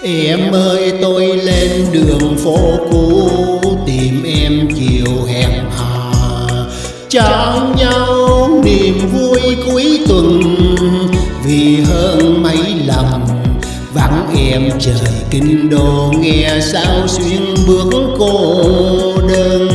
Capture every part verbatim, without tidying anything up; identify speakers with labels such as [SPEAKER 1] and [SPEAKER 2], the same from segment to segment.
[SPEAKER 1] Em ơi tôi lên đường phố cũ tìm em chiều hẹn hò, trao nhau niềm vui cuối tuần. Vì hơn mấy lần vắng em trời kinh đô, nghe sao xuyên bước cô đơn.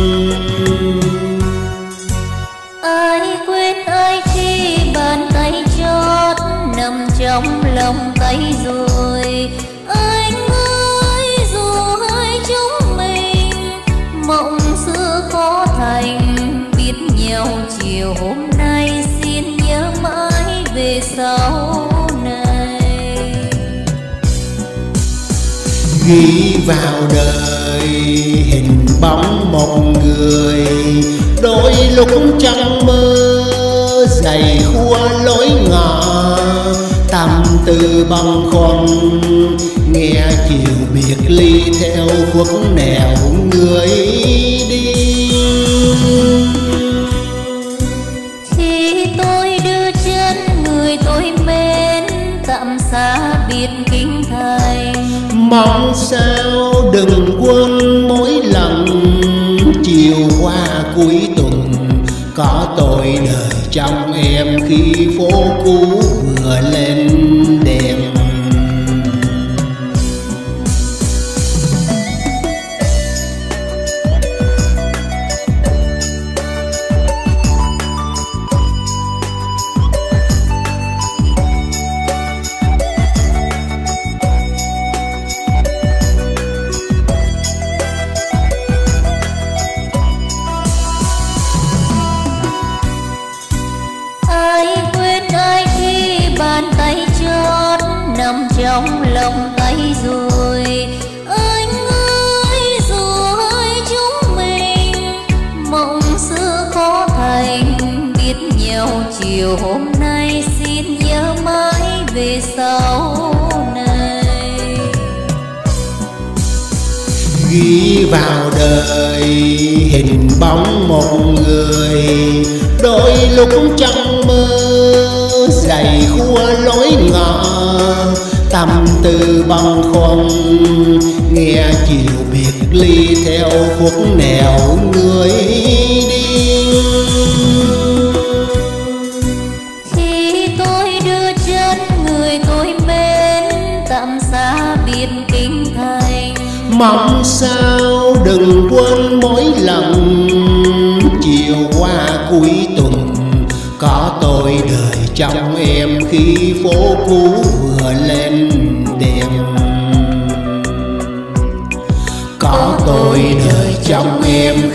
[SPEAKER 2] Ai quên ai khi bàn tay chót nằm trong lòng tay rồi. Anh ơi dù hai chúng mình mộng xưa khó thành, biết nhau chiều hôm nay xin nhớ mãi về sau này.
[SPEAKER 1] Ghi vào đời hình bóng một người, đôi lúc trăng mơ dày khua lối ngõ. Tâm tư bâng khuâng nghe chiều biệt ly theo khuất nẻo người đi.
[SPEAKER 2] Khi tôi đưa chân người tôi mến tạm xa biệt kinh thành,
[SPEAKER 1] mong sao đừng quên mỗi lần chiều qua cuối tuần. Có tôi đời trong em khi phố cũ vừa lên đèn.
[SPEAKER 2] Nằm trong lòng tay rồi. Anh ơi dù hai chúng mình mộng xưa khó thành, biết nhau chiều hôm nay xin nhớ mãi về sau này.
[SPEAKER 1] Ghi vào đời hình bóng một người, đôi lúc trăng mơ dày khua lối ngõ. Tâm tư bâng khuâng nghe chiều biệt ly theo khuất nẻo người đi.
[SPEAKER 2] Khi tôi đưa chân người tôi mến tạm xa biệt kinh thành,
[SPEAKER 1] mong sao đừng quên mỗi lần chiều qua cuối tuần. Có tôi đời trong em khi phố cũ vừa lên đèn. Có tôi đời trong em